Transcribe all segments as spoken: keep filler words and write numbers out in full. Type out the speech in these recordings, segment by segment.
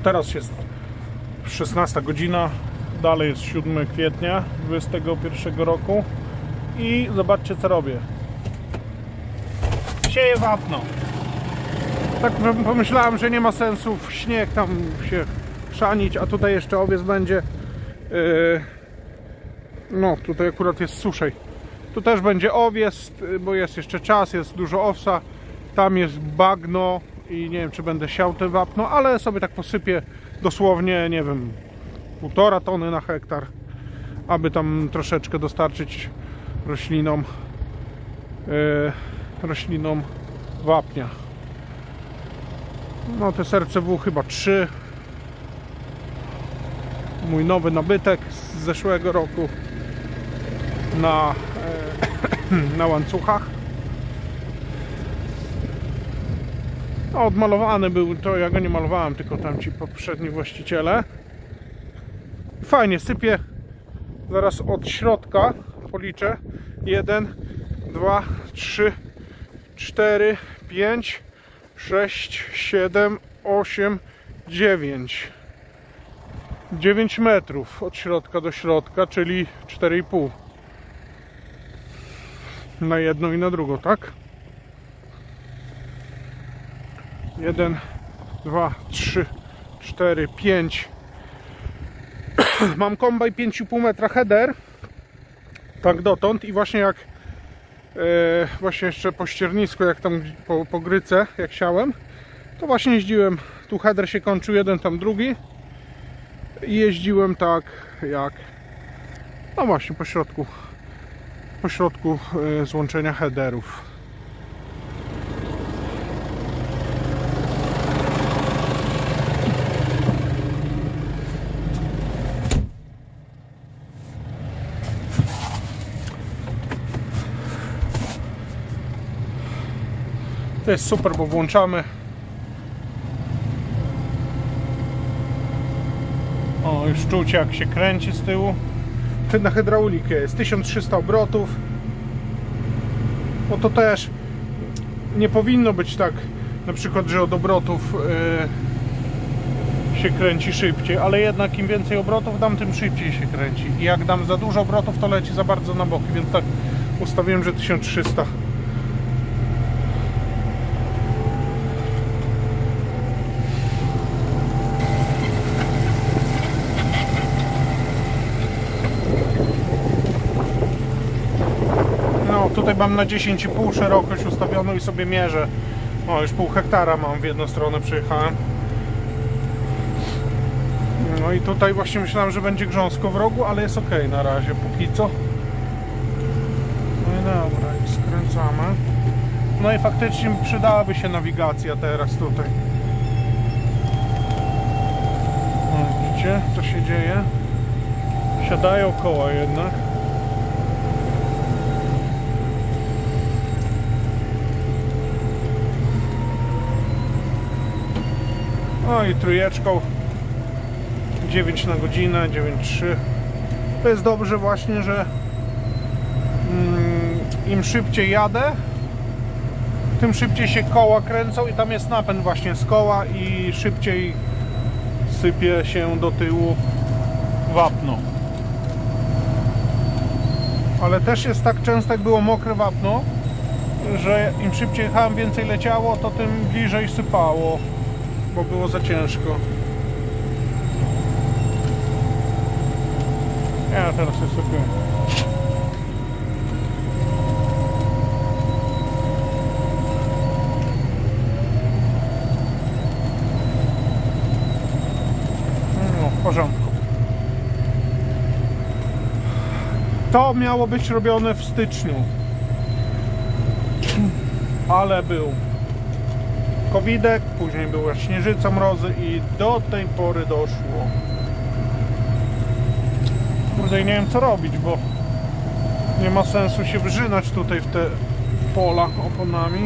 teraz jest szesnasta godzina, dalej jest siódmego kwietnia dwudziestego pierwszego roku i zobaczcie, co robię. Sieję wapno. Tak pomyślałem, że nie ma sensu w śnieg tam się chrzanić, a tutaj jeszcze owiec będzie. Yy, no tutaj akurat jest suszej. Tu też będzie owiec, bo jest jeszcze czas, jest dużo owsa. Tam jest bagno i nie wiem, czy będę siał te wapno, ale sobie tak posypię dosłownie, nie wiem, półtora tony na hektar, aby tam troszeczkę dostarczyć roślinom yy, roślinom wapnia. No te serce W chyba trzy. Mój nowy nabytek z zeszłego roku na, e, na łańcuchach. No, odmalowany był, to ja go nie malowałem, tylko tam ci poprzedni właściciele. Fajnie sypie. Zaraz od środka policzę. jeden, dwa, trzy, cztery, pięć, sześć, siedem, osiem, dziewięć. dziewięć metrów od środka do środka, czyli cztery i pół. Na jedną i na drugą, tak? jeden, dwa, trzy, cztery, pięć. Mam kombaj pięć i pół metra header. Tak dotąd i właśnie jak e, właśnie jeszcze po ściernisku, jak tam po, po gryce, jak siałem, to właśnie jeździłem. Tu header się kończył, jeden tam drugi. I jeździłem tak jak, no właśnie po środku, po środku e, złączenia headerów. To jest super, bo włączamy. O, już czuć, jak się kręci z tyłu. Na hydraulikę jest tysiąc trzysta obrotów. No to też nie powinno być tak, na przykład, że od obrotów yy, się kręci szybciej, ale jednak im więcej obrotów dam, tym szybciej się kręci. I jak dam za dużo obrotów, to leci za bardzo na boki, więc tak ustawiłem, że tysiąc trzysta. Tutaj mam na dziesięć i pół szerokość ustawioną i sobie mierzę. O, już pół hektara mam w jedną stronę, przejechałem. No i tutaj właśnie myślałem, że będzie grząsko w rogu, ale jest ok na razie, póki co. No i dobra, i skręcamy. No i faktycznie przydałaby się nawigacja teraz tutaj. No, widzicie, co się dzieje? Siadają koła jednak. No i trójeczką dziewięć na godzinę, dziewięć trzy. To jest dobrze właśnie, że mm, im szybciej jadę, tym szybciej się koła kręcą i tam jest napęd właśnie z koła i szybciej sypie się do tyłu wapno. Ale też jest tak często, jak było mokre wapno, że im szybciej jechałem, więcej leciało, to tym bliżej sypało, bo było za ciężko. Ja teraz jest ok. No, w porządku. To miało być robione w styczniu, ale był kowidek, później była śnieżyca, mrozy i do tej pory doszło. Kurde, nie wiem co robić, bo nie ma sensu się wrzynać tutaj w te pola oponami.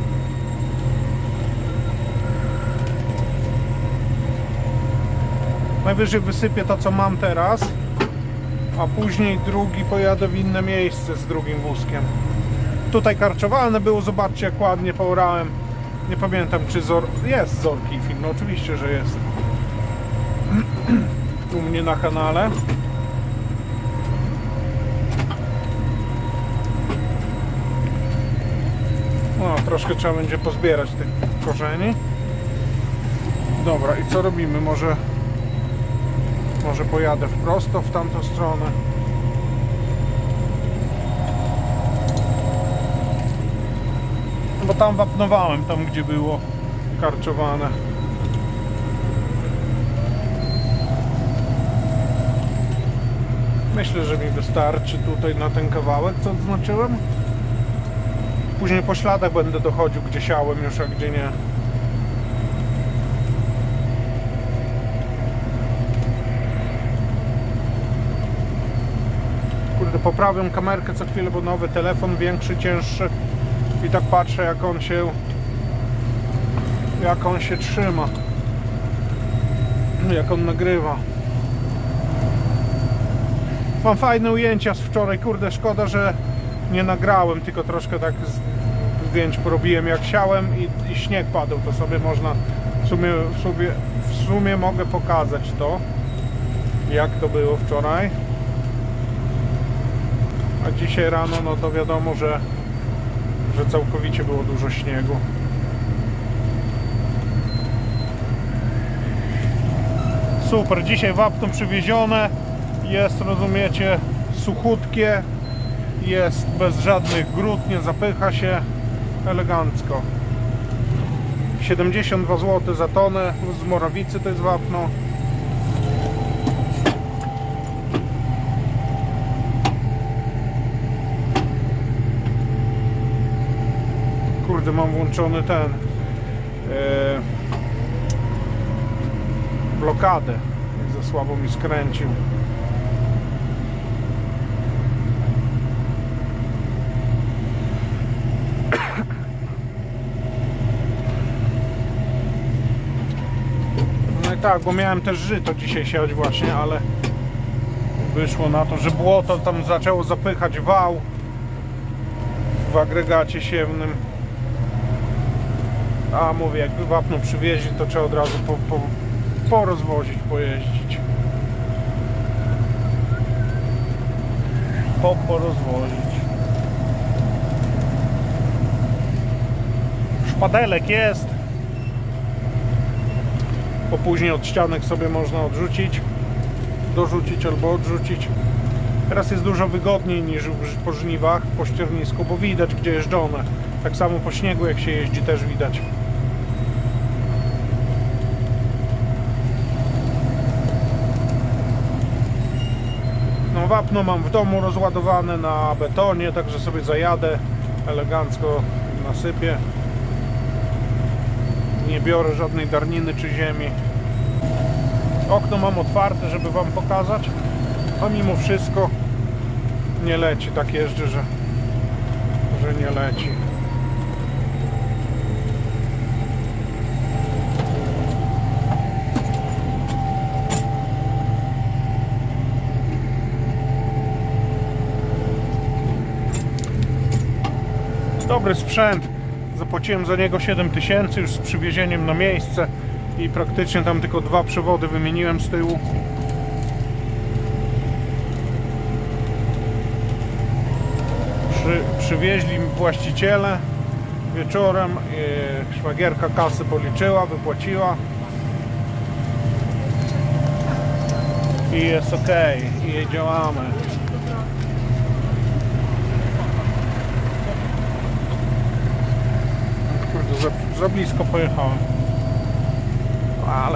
Najwyżej wysypię to, co mam teraz, a później drugi pojadę w inne miejsce z drugim wózkiem. Tutaj karczowalne było, zobaczcie jak ładnie poorałem. Nie pamiętam, czy zor... jest zorkifing, no oczywiście, że jest. u mnie na kanale. No, troszkę trzeba będzie pozbierać tych korzeni. Dobra, i co robimy? Może może pojadę wprosto w tamtą stronę. Bo tam wapnowałem, tam gdzie było karczowane. Myślę, że mi wystarczy tutaj na ten kawałek, co odznaczyłem. Później po śladach będę dochodził, gdzie siałem już, a gdzie nie. Kurde, poprawiam kamerkę co chwilę, bo nowy telefon, większy, cięższy. I tak patrzę, jak on się jak on się trzyma, jak on nagrywa. Mam fajne ujęcia z wczoraj, kurde, szkoda, że nie nagrałem, tylko troszkę tak zdjęć porobiłem, jak siałem i, i śnieg padał, to sobie można w sumie, w sumie, w sumie mogę pokazać to, jak to było wczoraj. A dzisiaj rano, no to wiadomo, że że całkowicie było dużo śniegu. Super, dzisiaj wapno przywiezione, jest, rozumiecie, suchutkie, jest bez żadnych grud, nie zapycha się, elegancko. siedemdziesiąt dwa złote za tonę, z Morawicy to jest wapno. Kurde, mam włączony ten yy, blokadę, za słabo mi skręcił. No i tak, bo miałem też żyto dzisiaj siać właśnie, ale wyszło na to, że błoto tam zaczęło zapychać wał w agregacie siewnym. A mówię, jakby wapno przywieźli, to trzeba od razu po, po, porozwozić, pojeździć. Po, porozwozić. Szpadelek jest. Bo później od ścianek sobie można odrzucić, dorzucić albo odrzucić. Teraz jest dużo wygodniej niż po żniwach, po ściernisku, bo widać, gdzie jeżdżone. Tak samo po śniegu, jak się jeździ, też widać. No, wapno mam w domu rozładowane na betonie, także sobie zajadę, elegancko nasypię. Nie biorę żadnej darniny czy ziemi. Okno mam otwarte, żeby wam pokazać, a mimo wszystko nie leci. Tak jeżdżę, że, że nie leci. Dobry sprzęt, zapłaciłem za niego siedem tysięcy już z przywiezieniem na miejsce i praktycznie tam tylko dwa przewody wymieniłem z tyłu. Przy, przywieźli właściciele wieczorem, i szwagierka kasy policzyła, wypłaciła i jest ok, i działamy. Za, za blisko pojechałem, ale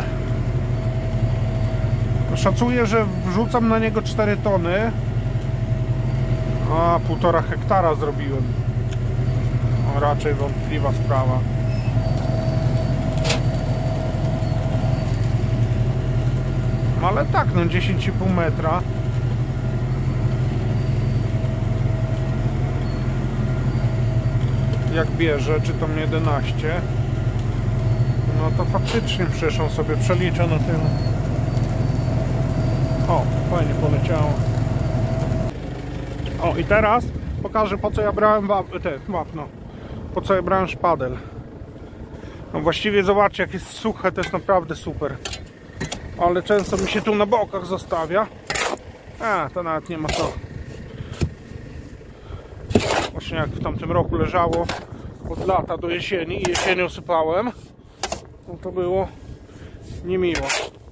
szacuję, że wrzucam na niego cztery tony, a półtora hektara zrobiłem. No, raczej wątpliwa sprawa. Ale tak, no dziesięć i pół metra. Jak bierze, czy tam jedenaście, no to faktycznie przecież on sobie przelicza na tym. O, fajnie poleciało. O, i teraz pokażę, po co ja brałem wap te, wapno, po co ja brałem szpadel. No właściwie zobaczcie, jak jest suche, to jest naprawdę super. ale często mi się tu na bokach zostawia. A, to nawet nie ma co. Właśnie jak w tamtym roku leżało od lata do jesieni i jesienią sypałem, no to było niemiło.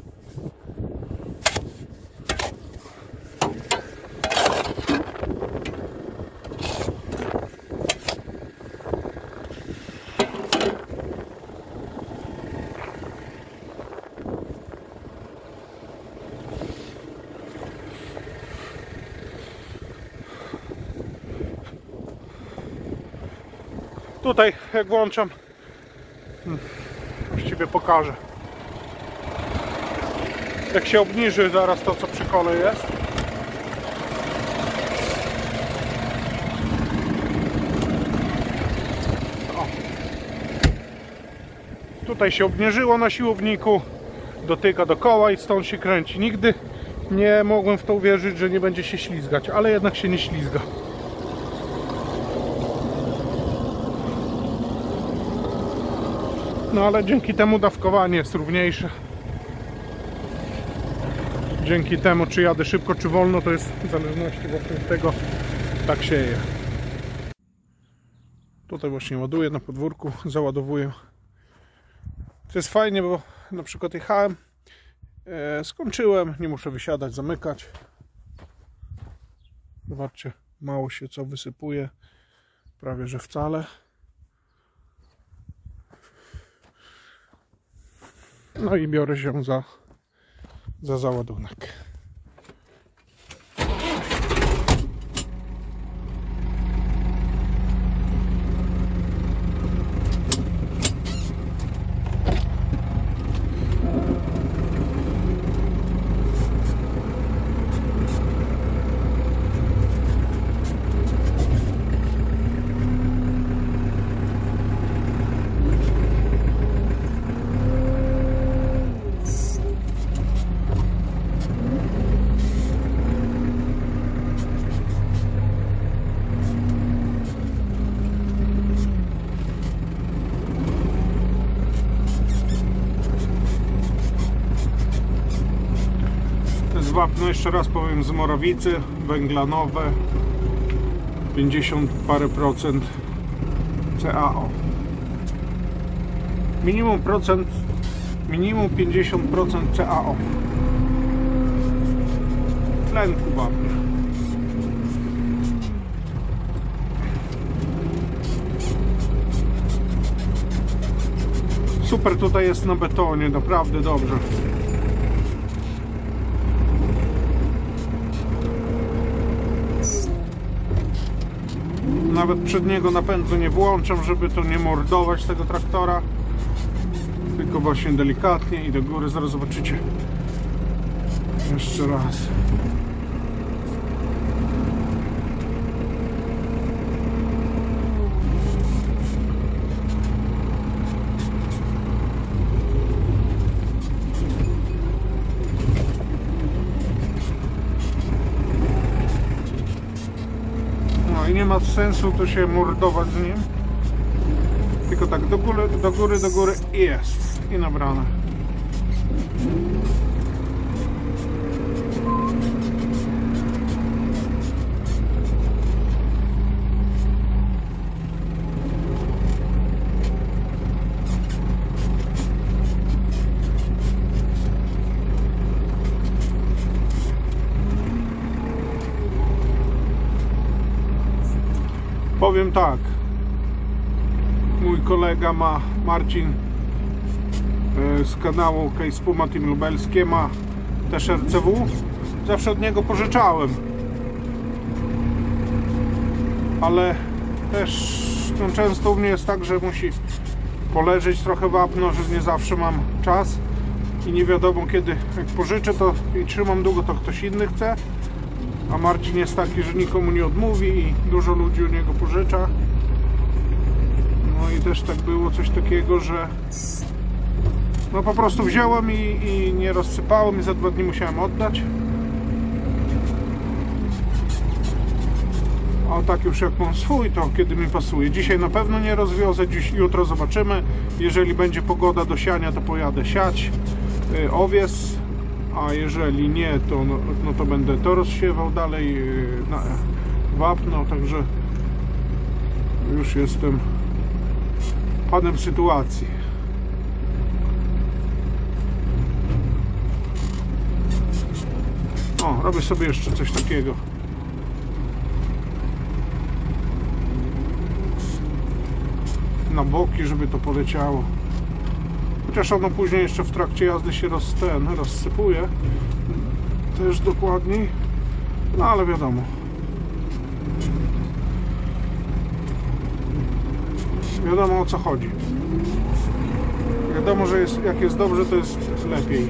Tutaj jak włączam, właściwie pokażę, jak się obniży zaraz to, co przy kole jest. O. Tutaj się obniżyło na siłowniku, dotyka do koła i stąd się kręci. Nigdy nie mogłem w to uwierzyć, że nie będzie się ślizgać, ale jednak się nie ślizga. No ale dzięki temu dawkowanie jest równiejsze. Dzięki temu, czy jadę szybko, czy wolno, to jest w zależności od tego, tak się je. Tutaj właśnie ładuję na podwórku, załadowuję. To jest fajnie, bo na przykład jechałem, e, skończyłem, nie muszę wysiadać, zamykać. Zobaczcie, mało się co wysypuje, prawie że wcale. No i biorę się za, za załadunek. Wapno, jeszcze raz powiem, z Morawicy, węglanowe, pięćdziesiąt parę procent C A O. Minimum procent, minimum pięćdziesiąt procent C A O. Tlenku wapnia. Super tutaj jest na betonie, naprawdę dobrze. Nawet przedniego napędu nie włączam, żeby to nie mordować tego traktora, tylko właśnie delikatnie i do góry. Zaraz zobaczycie jeszcze raz. I nie ma sensu to się mordować z nim, tylko tak do góry, do góry, do góry i jest, i nabrane. Powiem tak, mój kolega ma, Marcin z kanału Case Puma Team Lubelskie, ma też R C W, zawsze od niego pożyczałem, ale też no, często u mnie jest tak, że musi poleżeć trochę wapno, że nie zawsze mam czas i nie wiadomo kiedy, jak pożyczę to i trzymam długo, to ktoś inny chce. A Marcin jest taki, że nikomu nie odmówi i dużo ludzi u niego pożycza. No i też tak było coś takiego, że no po prostu wziąłem i, i nie rozsypałem i za dwa dni musiałem oddać. A tak już jak mam swój, to kiedy mi pasuje. Dzisiaj na pewno nie rozwiozę, dziś, jutro zobaczymy. Jeżeli będzie pogoda do siania, to pojadę siać yy, owies. a jeżeli nie, to, no, no to będę to rozsiewał dalej na wapno, także już jestem panem sytuacji. O, robię sobie jeszcze coś takiego. Na boki, żeby to poleciało. Chociaż ono później jeszcze w trakcie jazdy się roz, ten, rozsypuje. Też dokładniej. No ale wiadomo. Wiadomo, o co chodzi. Wiadomo, że jest, jak jest dobrze, to jest lepiej.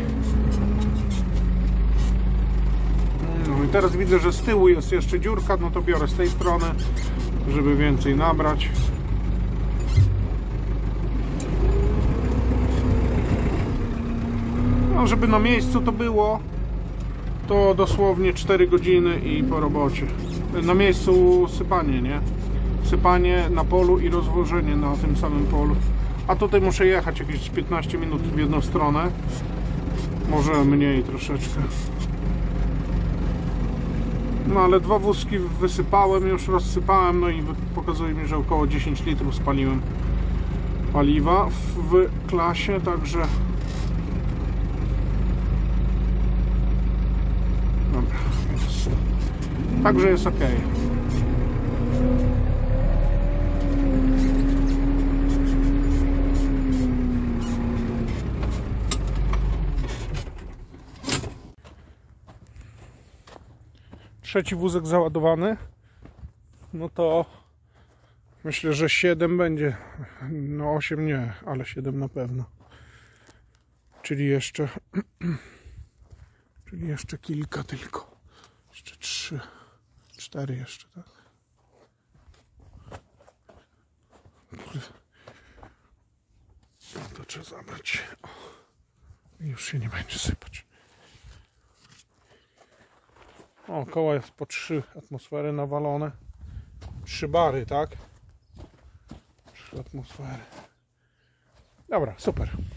No i teraz widzę, że z tyłu jest jeszcze dziurka, no to biorę z tej strony, żeby więcej nabrać. No, żeby na miejscu to było, to dosłownie cztery godziny i po robocie. Na miejscu sypanie, nie? Sypanie na polu i rozwożenie na tym samym polu. A tutaj muszę jechać jakieś piętnaście minut w jedną stronę. Może mniej troszeczkę. No ale dwa wózki wysypałem, już rozsypałem, no i pokazuje mi, że około dziesięć litrów spaliłem paliwa w klasie, także dobra, jest. Także jest ok. Trzeci wózek załadowany, no to myślę, że siedem będzie, no osiem nie, ale siedem na pewno, czyli jeszcze czyli jeszcze kilka tylko, jeszcze trzy, cztery jeszcze, tak? No to trzeba zabrać, o, już się nie będzie sypać. O, koła jest po trzy atmosfery nawalone. trzy bary, tak? trzy atmosfery. Dobra, super.